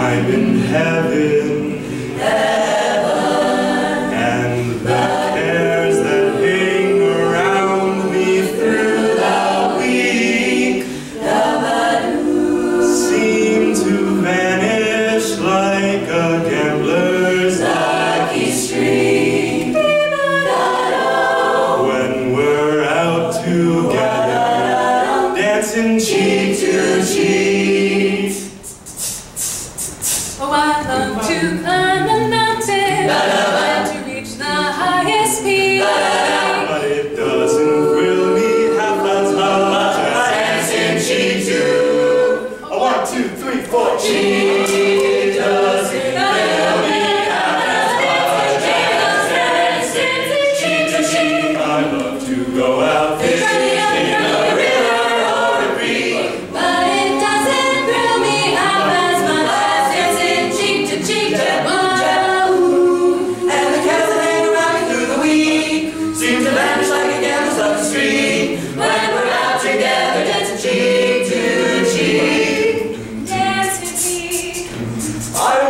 I'm in heaven, and the cares that hang around me through the week seem to vanish like a gambler's lucky streak. When we're out together, dancing cheek to cheek. Oh, I love to climb a mountain, I love to reach the highest peak. But it doesn't thrill me half as much as dancing cheek to. 1, 2, 3, 4, cheek. It doesn't thrill me half as much as dancing cheek to cheek. I love to go out fishing in a river or a creek, but it doesn't thrill me half as much as dancing cheek to cheek. And the cats that hang around me through the week seem to vanish like a gambler's lucky streak. When we're out together, dancing cheek to cheek. Dance with me. I